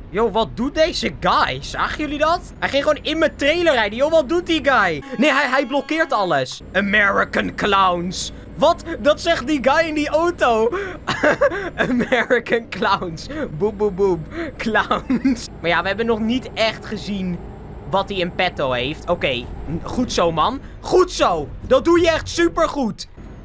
Yo, wat doet deze guy? Zagen jullie dat? Hij ging gewoon in mijn trailer rijden. Yo, wat doet die guy? Nee, hij blokkeert alles. American clowns. Wat? Dat zegt die guy in die auto. American clowns. Boep, boep, boep. Clowns. Maar ja, we hebben nog niet echt gezien wat hij in petto heeft. Oké, goed zo, man. Goed zo. Dat doe je echt supergoed.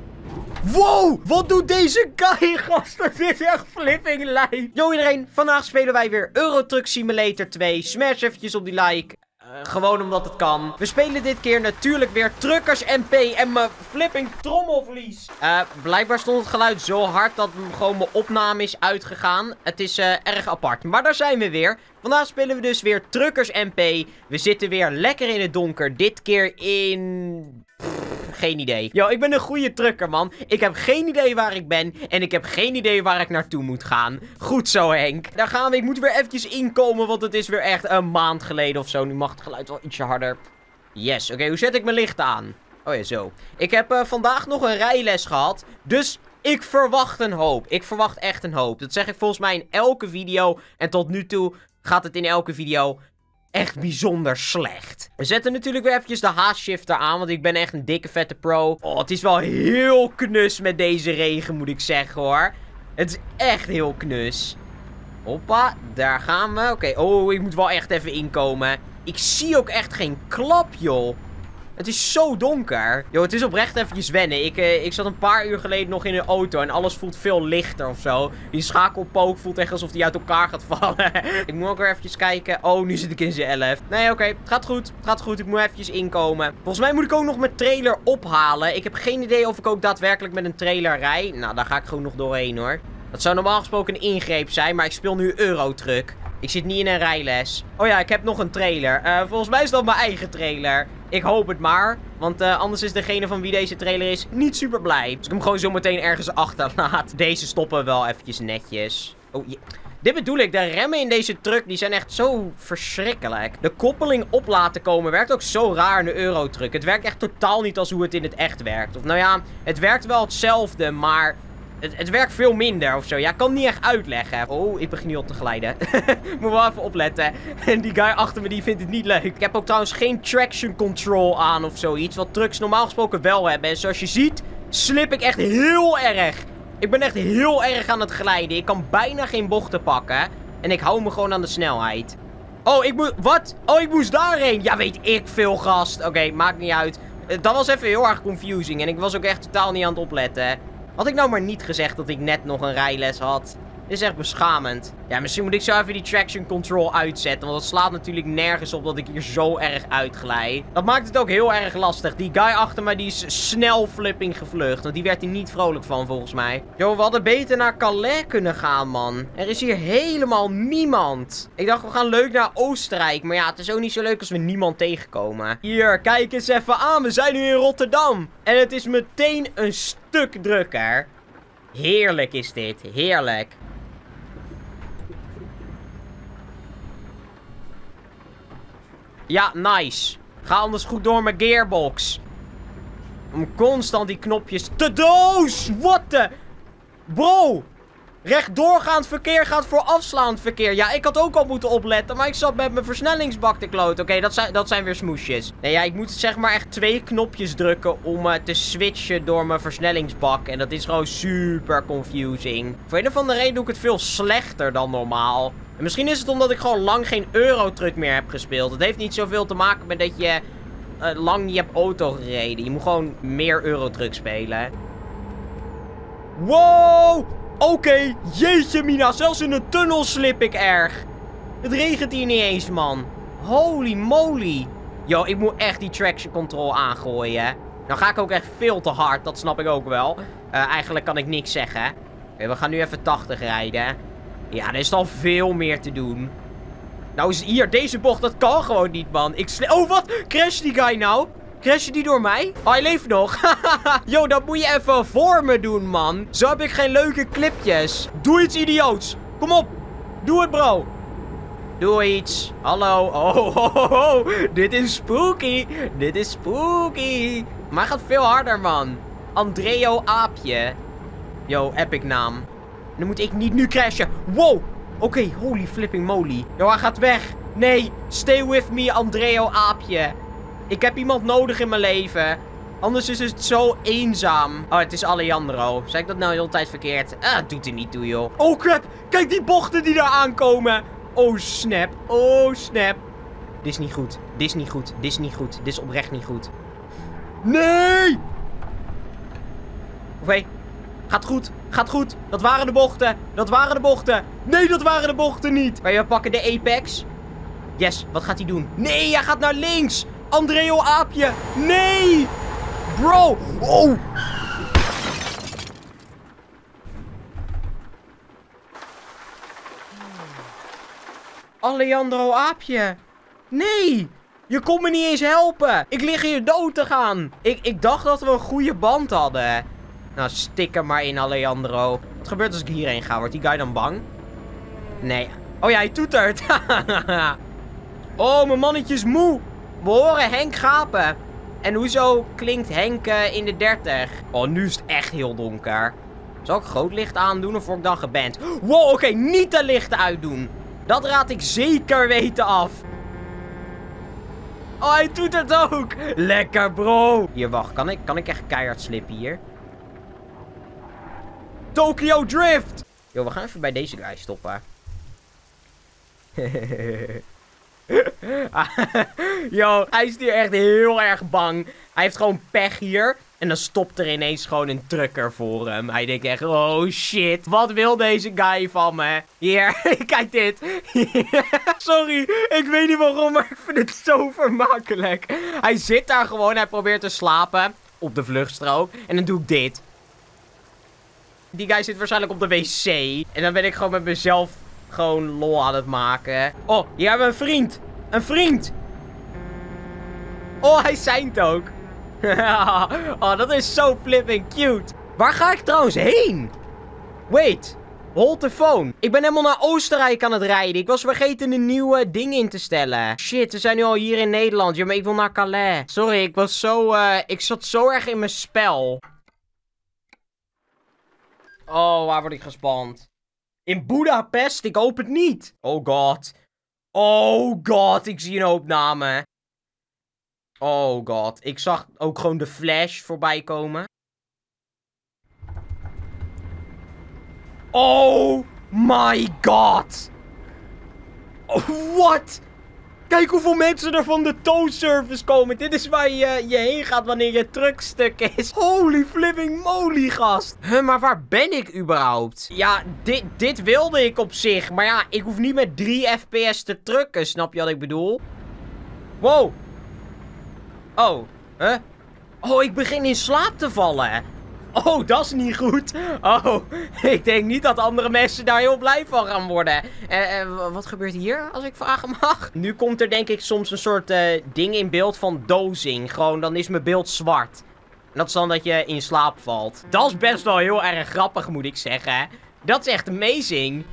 Wow, wat doet deze guy, gast? Dat is echt flipping lijp. Yo iedereen, vandaag spelen wij weer Euro Truck Simulator 2. Smash eventjes op die like. Gewoon omdat het kan. We spelen dit keer natuurlijk weer Truckers MP en mijn flipping trommelvlies. Blijkbaar stond het geluid zo hard dat gewoon mijn opname is uitgegaan. Het is erg apart, maar daar zijn we weer. Vandaag spelen we dus weer Truckers MP. We zitten weer lekker in het donker. Dit keer in... geen idee. Yo, ik ben een goede trucker, man. Ik heb geen idee waar ik ben. En ik heb geen idee waar ik naartoe moet gaan. Goed zo, Henk. Daar gaan we. Ik moet weer eventjes inkomen, want het is weer echt een maand geleden of zo. Nu mag het geluid wel ietsje harder. Yes. Oké, hoe zet ik mijn licht aan? Oh ja, zo. Ik heb vandaag nog een rijles gehad. Dus ik verwacht een hoop. Ik verwacht echt een hoop. Dat zeg ik volgens mij in elke video. En tot nu toe gaat het in elke video echt bijzonder slecht. We zetten natuurlijk weer eventjes de H-shifter aan, want ik ben echt een dikke vette pro. Oh, het is wel heel knus met deze regen, moet ik zeggen, hoor. Het is echt heel knus. Hoppa, daar gaan we. Oké, oh, ik moet wel echt even inkomen. Ik zie ook echt geen klap, joh. Het is zo donker. Yo, het is oprecht eventjes wennen. Ik zat een paar uur geleden nog in een auto en alles voelt veel lichter of zo. Die schakelpook voelt echt alsof die uit elkaar gaat vallen. Ik moet ook weer eventjes kijken. Oh, nu zit ik in zijn 11. Nee, oké. Het gaat goed. Het gaat goed. Ik moet eventjes inkomen. Volgens mij moet ik ook nog mijn trailer ophalen. Ik heb geen idee of ik ook daadwerkelijk met een trailer rij. Nou, daar ga ik gewoon nog doorheen, hoor. Dat zou normaal gesproken een ingreep zijn, maar ik speel nu Eurotruck. Ik zit niet in een rijles. Oh ja, ik heb nog een trailer. Volgens mij is dat mijn eigen trailer. Ik hoop het maar. Want anders is degene van wie deze trailer is niet super blij. Dus ik hem gewoon zo meteen ergens achterlaat. Deze stoppen wel eventjes netjes. Oh, dit bedoel ik. De remmen in deze truck die zijn echt zo verschrikkelijk. De koppeling op laten komen werkt ook zo raar in de Eurotruck. Het werkt echt totaal niet als hoe het in het echt werkt. Of nou ja, het werkt wel hetzelfde, maar... Het werkt veel minder of zo. Ja, ik kan het niet echt uitleggen. Oh, ik begin nu op te glijden. Moet wel even opletten. En die guy achter me, die vindt het niet leuk. Ik heb ook trouwens geen traction control aan of zoiets. Wat trucks normaal gesproken wel hebben. En zoals je ziet, slip ik echt heel erg. Ik ben echt heel erg aan het glijden. Ik kan bijna geen bochten pakken. En ik hou me gewoon aan de snelheid. Oh, ik moet... Wat? Oh, ik moest daarheen. Ja, weet ik veel, gast. Oké, maakt niet uit. Dat was even heel erg confusing. En ik was ook echt totaal niet aan het opletten. Had ik nou maar niet gezegd dat ik net nog een rijles had? Dit is echt beschamend. Ja, misschien moet ik zo even die traction control uitzetten. Want het slaat natuurlijk nergens op dat ik hier zo erg uitglij. Dat maakt het ook heel erg lastig. Die guy achter me die is snel flipping gevlucht. Want die werd hier niet vrolijk van volgens mij. Yo, we hadden beter naar Calais kunnen gaan, man. Er is hier helemaal niemand. Ik dacht we gaan leuk naar Oostenrijk. Maar ja, het is ook niet zo leuk als we niemand tegenkomen. Hier, kijk eens even aan. We zijn nu in Rotterdam. En het is meteen een stuk drukker. Heerlijk is dit. Heerlijk. Ja, nice. Ga anders goed door mijn gearbox. Om constant die knopjes te doos. What the... Bro. Rechtdoorgaand verkeer gaat voor afslaand verkeer. Ja, ik had ook al moeten opletten. Maar ik zat met mijn versnellingsbak te kloten. Oké, dat zijn weer smoesjes. Nee, ja, ik moet zeg maar echt 2 knopjes drukken om te switchen door mijn versnellingsbak. En dat is gewoon super confusing. Voor een of andere reden doe ik het veel slechter dan normaal. En misschien is het omdat ik gewoon lang geen Eurotruck meer heb gespeeld. Het heeft niet zoveel te maken met dat je lang niet hebt auto gereden. Je moet gewoon meer Eurotruck spelen. Wow! Oké, jeetje mina, zelfs in een tunnel slip ik erg. Het regent hier niet eens, man. Holy moly. Yo, ik moet echt die traction control aangooien. Dan ga ik ook echt veel te hard, dat snap ik ook wel. Eigenlijk kan ik niks zeggen. Oké, we gaan nu even 80 rijden. Ja, er is al veel meer te doen. Nou is hier, deze bocht, dat kan gewoon niet, man. Oh, wat? Crash die guy nou? Crash die door mij? Oh, hij leeft nog. Yo, dat moet je even voor me doen, man. Zo heb ik geen leuke clipjes. Doe iets idioots. Kom op. Doe het, bro. Doe iets. Hallo. Oh. Dit is spooky. Dit is spooky. Maar hij gaat veel harder, man. Andreo Aapje. Yo, epic naam. Dan moet ik niet nu crashen. Wow. Oké, holy flipping moly. Yo, hij gaat weg. Nee, stay with me, Andreo aapje. Ik heb iemand nodig in mijn leven. Anders is het zo eenzaam. Oh, het is Alejandro. Zeg ik dat nou de hele tijd verkeerd? Doet er niet toe, joh. Oh, crap. Kijk die bochten die daar aankomen. Oh, snap. Oh, snap. Dit is niet goed. Dit is niet goed. Dit is niet goed. Dit is oprecht niet goed. Nee! Oké. Gaat goed. Gaat goed. Dat waren de bochten. Dat waren de bochten. Nee, dat waren de bochten niet. Maar we pakken de apex. Yes. Wat gaat hij doen? Nee, hij gaat naar links. Andreo aapje. Nee! Bro. Oh. Alejandro aapje. Nee. Je kon me niet eens helpen. Ik lig hier dood te gaan. Ik dacht dat we een goede band hadden. Nou, stik er maar in, Alejandro. Wat gebeurt als ik hierheen ga? Wordt die guy dan bang? Nee. Oh ja, hij toetert. Oh, mijn mannetje is moe. We horen Henk gapen. En hoezo klinkt Henk in de 30? Oh, nu is het echt heel donker. Zal ik groot licht aandoen of word ik dan geband? Wow, oké, niet de lichten uitdoen. Dat raad ik zeker weten af. Oh, hij doet het ook. Lekker, bro. Hier, wacht. Kan ik echt keihard slippen hier? Tokyo Drift. Yo, we gaan even bij deze guy stoppen. Yo, hij is hier echt heel erg bang. Hij heeft gewoon pech hier. En dan stopt er ineens gewoon een trucker voor hem. Hij denkt echt, oh shit. Wat wil deze guy van me? Hier, kijk dit. Sorry, ik weet niet waarom, maar ik vind het zo vermakelijk. Hij zit daar gewoon, hij probeert te slapen. Op de vluchtstrook. En dan doe ik dit. Die guy zit waarschijnlijk op de wc. En dan ben ik gewoon met mezelf gewoon lol aan het maken. Oh, hier hebben we een vriend. Een vriend. Oh, hij seint ook. Oh, dat is zo flipping cute. Waar ga ik trouwens heen? Wait. Hold the phone. Ik ben helemaal naar Oostenrijk aan het rijden. Ik was vergeten een nieuwe ding in te stellen. Shit, we zijn nu al hier in Nederland. Ja, maar ik wil naar Calais. Sorry, ik was zo... ik zat zo erg in mijn spel. Oh, waar word ik gespand? In Budapest? Ik hoop het niet. Oh god. Oh god, ik zie een hoop namen. Oh god, ik zag ook gewoon de Flash voorbij komen. Oh my god. Oh, what? Kijk hoeveel mensen er van de towservice komen. Dit is waar je heen gaat wanneer je truck stuk is. Holy flipping moly, gast. Maar waar ben ik überhaupt? Ja, dit wilde ik op zich. Maar ja, ik hoef niet met 3 fps te trucken. Snap je wat ik bedoel? Wow. Oh, huh? Oh, ik begin in slaap te vallen. Oh, dat is niet goed. Oh, ik denk niet dat andere mensen daar heel blij van gaan worden. Wat gebeurt hier, als ik vragen mag? Nu komt er denk ik soms een soort ding in beeld van dozing. Gewoon, dan is mijn beeld zwart. En dat is dan dat je in slaap valt. Dat is best wel heel erg grappig, moet ik zeggen. Dat is echt amazing.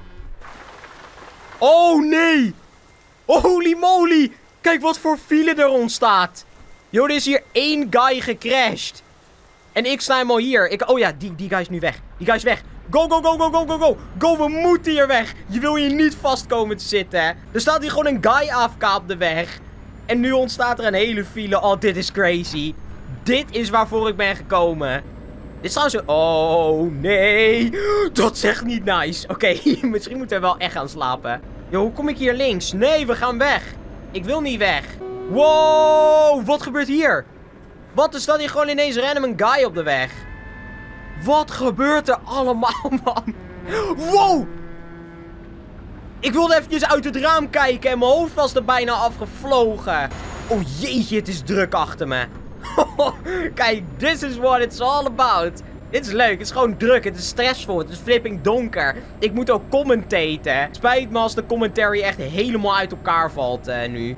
Oh, nee. Holy moly. Kijk wat voor file er ontstaat. Yo, er is hier 1 guy gecrashed. En ik sta helemaal hier. Oh ja, die guy is nu weg. Die guy is weg. Go, go, go, go, go, go, go. Go, we moeten hier weg. Je wil hier niet vast komen te zitten. Er staat hier gewoon een guy AFK op de weg. En nu ontstaat er een hele file. Oh, dit is crazy. Dit is waarvoor ik ben gekomen. Dit is trouwens... Oh, nee. Dat is echt niet nice. Oké, misschien moeten we wel echt gaan slapen. Yo, hoe kom ik hier links? Nee, we gaan weg. Ik wil niet weg. Wow, wat gebeurt hier? Wat, er staat hier gewoon ineens random een guy op de weg. Wat gebeurt er allemaal, man? Wow! Ik wilde eventjes uit het raam kijken en mijn hoofd was er bijna afgevlogen. Oh jeetje, het is druk achter me. Kijk, this is what it's all about. Dit is leuk, het is gewoon druk, het is stressvol, het is flipping donker. Ik moet ook commentaten. Spijt me als de commentary echt helemaal uit elkaar valt nu.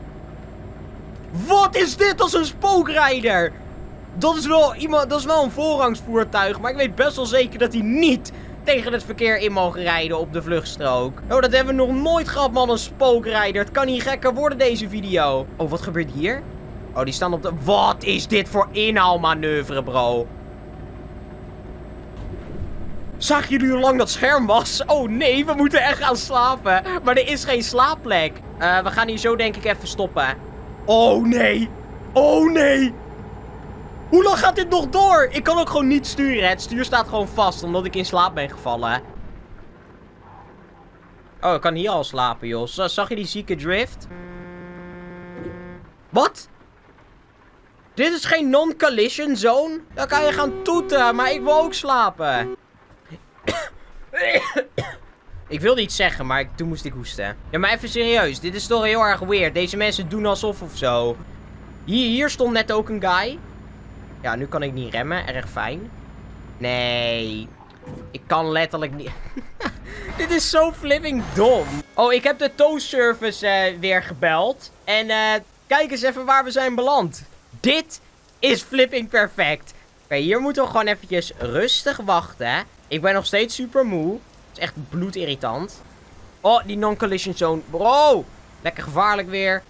Wat is dit als een spookrijder? Dat is wel een voorrangsvoertuig, maar ik weet best wel zeker dat hij niet tegen het verkeer in mogen rijden op de vluchtstrook. Oh, dat hebben we nog nooit gehad, man, een spookrijder. Het kan niet gekker worden, deze video. Oh, wat gebeurt hier? Oh, die staan op de... Wat is dit voor inhaalmanoeuvre, bro? Zagen jullie hoe lang dat scherm was? Oh nee, we moeten echt gaan slapen. Maar er is geen slaapplek. We gaan hier zo denk ik even stoppen. Oh nee. Oh nee. Hoe lang gaat dit nog door? Ik kan ook gewoon niet sturen. Het stuur staat gewoon vast, omdat ik in slaap ben gevallen. Oh, ik kan hier al slapen, joh. Zag je die zieke drift? Wat? Dit is geen non-collision zone? Dan kan je gaan toeteren, maar ik wil ook slapen. Ik wilde iets zeggen, maar toen moest ik hoesten. Ja, maar even serieus. Dit is toch heel erg weird. Deze mensen doen alsof of zo. Hier stond net ook een guy. Ja, nu kan ik niet remmen. Erg fijn. Nee. Ik kan letterlijk niet... Dit is zo flipping dom. Oh, ik heb de tow service weer gebeld. En kijk eens even waar we zijn beland. Dit is flipping perfect. Oké, hier moeten we gewoon eventjes rustig wachten. Ik ben nog steeds super moe. Het is echt bloedirritant. Oh, die non-collision zone. Bro, lekker gevaarlijk weer.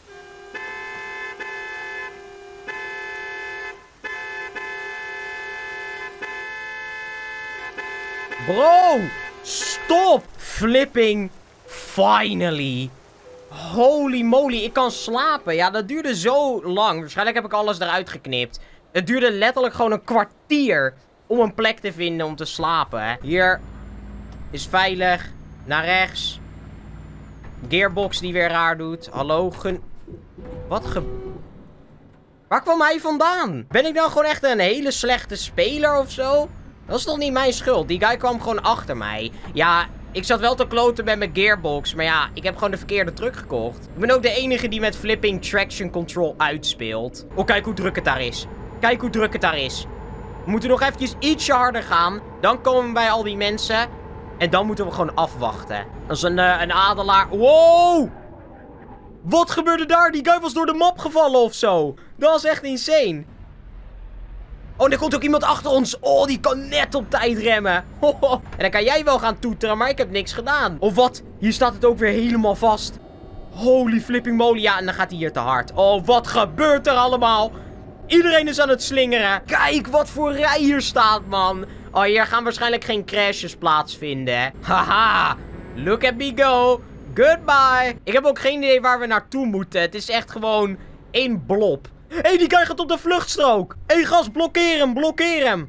Bro, stop. Flipping finally. Holy moly, ik kan slapen. Ja, dat duurde zo lang. Waarschijnlijk heb ik alles eruit geknipt. Het duurde letterlijk gewoon een kwartier om een plek te vinden om te slapen. Hier is veilig. Naar rechts. Gearbox die weer raar doet. Hallo, Wat Waar kwam hij vandaan? Ben ik nou gewoon echt een hele slechte speler of zo? Dat is toch niet mijn schuld? Die guy kwam gewoon achter mij. Ja, ik zat wel te kloten met mijn gearbox. Maar ja, ik heb gewoon de verkeerde truck gekocht. Ik ben ook de enige die met flipping traction control uitspeelt. Oh, kijk hoe druk het daar is. Kijk hoe druk het daar is. We moeten nog eventjes ietsje harder gaan. Dan komen we bij al die mensen. En dan moeten we gewoon afwachten. Dat is een adelaar. Wow! Wat gebeurde daar? Die guy was door de map gevallen of zo. Dat was echt insane. Oh, er komt ook iemand achter ons. Oh, die kan net op tijd remmen. En dan kan jij wel gaan toeteren, maar ik heb niks gedaan. Of wat? Hier staat het ook weer helemaal vast. Holy flipping moly. Ja, en dan gaat hij hier te hard. Oh, wat gebeurt er allemaal? Iedereen is aan het slingeren. Kijk wat voor rij hier staat, man. Oh, hier gaan waarschijnlijk geen crashes plaatsvinden. Haha. Look at me go. Goodbye. Ik heb ook geen idee waar we naartoe moeten. Het is echt gewoon één blob. Hé, die guy gaat op de vluchtstrook. Hé, gast, blokkeer hem, blokkeer hem.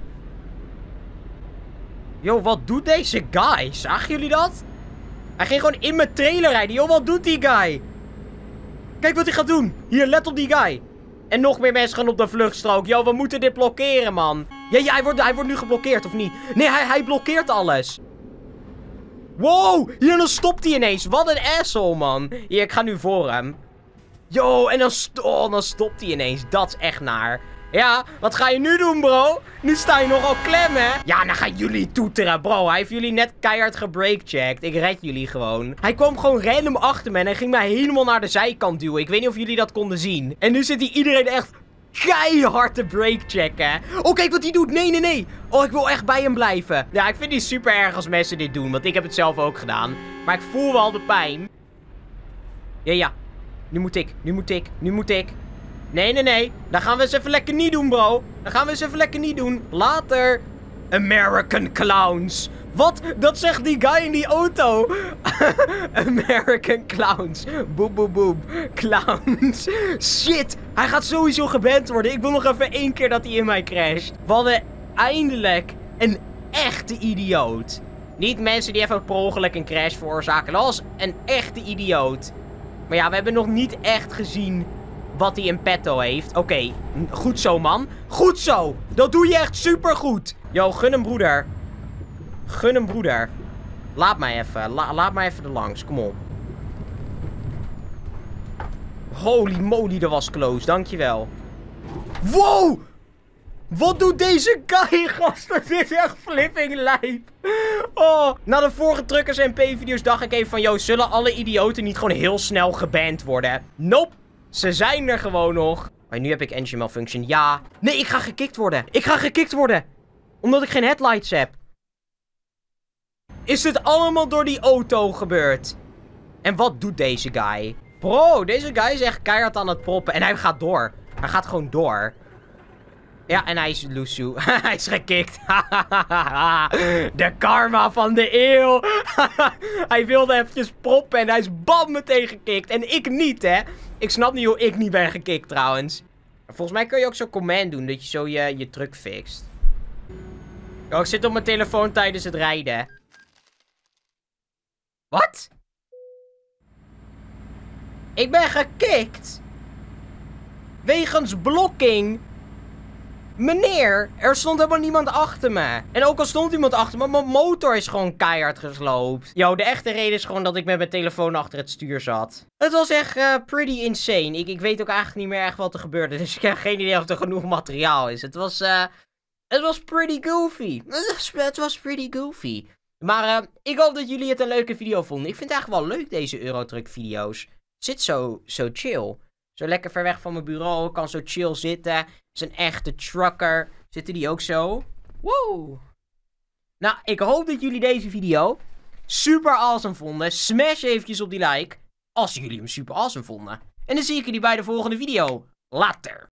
Yo, wat doet deze guy? Zagen jullie dat? Hij ging gewoon in mijn trailer rijden. Yo, wat doet die guy? Kijk wat hij gaat doen. Hier, let op die guy. En nog meer mensen gaan op de vluchtstrook. Yo, we moeten dit blokkeren, man. Ja, hij wordt nu geblokkeerd, of niet? Nee, hij blokkeert alles. Wow, hier, dan stopt hij ineens. Wat een asshole, man. Hier, ik ga nu voor hem. Yo, en dan stopt hij ineens. Dat is echt naar. Ja, wat ga je nu doen, bro? Nu sta je nogal klem, hè? Ja, dan gaan jullie toeteren, bro. Hij heeft jullie net keihard gebreakcheckt. Ik red jullie gewoon. Hij kwam gewoon random achter me en hij ging mij helemaal naar de zijkant duwen. Ik weet niet of jullie dat konden zien. En nu zit hij iedereen echt keihard te breakchecken. Oh, kijk wat hij doet. Nee, nee, nee. Oh, ik wil echt bij hem blijven. Ja, ik vind die super erg als mensen dit doen. Want ik heb het zelf ook gedaan. Maar ik voel wel de pijn. Ja. Nu moet ik. Nee, nee, nee. Dat gaan we eens even lekker niet doen, bro. Dat gaan we eens even lekker niet doen. Later. American clowns. Wat? Dat zegt die guy in die auto. American clowns. Boep, boep, boep. Clowns. Shit. Hij gaat sowieso geband worden. Ik wil nog even 1 keer dat hij in mij crasht. We hadden eindelijk een echte idioot. Niet mensen die even per ongeluk een crash veroorzaken. Dat was een echte idioot. Maar ja, we hebben nog niet echt gezien wat hij in petto heeft. Oké, goed zo, man. Goed zo. Dat doe je echt supergoed. Yo, gun hem, broeder. Gun hem, broeder. Laat mij even. Laat mij even er langs. Kom op. Holy moly, dat was close. Dankjewel. Wow! Wat doet deze guy, gast? Dat is echt flipping lijp. Oh. Na de vorige Truckers MP-video's dacht ik even van... Yo, zullen alle idioten niet gewoon heel snel geband worden? Nope. Ze zijn er gewoon nog. Maar nu heb ik engine malfunction. Ja. Nee, ik ga gekikt worden. Ik ga gekikt worden. Omdat ik geen headlights heb. Is dit allemaal door die auto gebeurd? En wat doet deze guy? Bro, deze guy is echt keihard aan het proppen. En hij gaat door. Hij gaat gewoon door. Ja, en hij is loesoe. Hij is gekikt. De karma van de eeuw. Hij wilde eventjes proppen en hij is bam meteen gekikt. En ik niet, hè. Ik snap niet hoe ik niet ben gekikt, trouwens. Volgens mij kun je ook zo'n command doen, dat je zo je truck fixt. Oh, ik zit op mijn telefoon tijdens het rijden. Wat? Ik ben gekikt. Wegens blokking. Meneer, er stond helemaal niemand achter me. En ook al stond iemand achter me, mijn motor is gewoon keihard gesloopt. Yo, de echte reden is gewoon dat ik met mijn telefoon achter het stuur zat. Het was echt pretty insane. Ik weet ook eigenlijk niet meer echt wat er gebeurde. Dus ik heb geen idee of er genoeg materiaal is. Het was pretty goofy. Het was pretty goofy. Maar ik hoop dat jullie het een leuke video vonden. Ik vind het eigenlijk wel leuk, deze Eurotruck video's. Zit zo chill. Zo lekker ver weg van mijn bureau. Ik kan zo chill zitten. Is een echte trucker. Zitten die ook zo? Wow. Nou, ik hoop dat jullie deze video super awesome vonden. Smash eventjes op die like. Als jullie hem super awesome vonden. En dan zie ik jullie bij de volgende video. Later.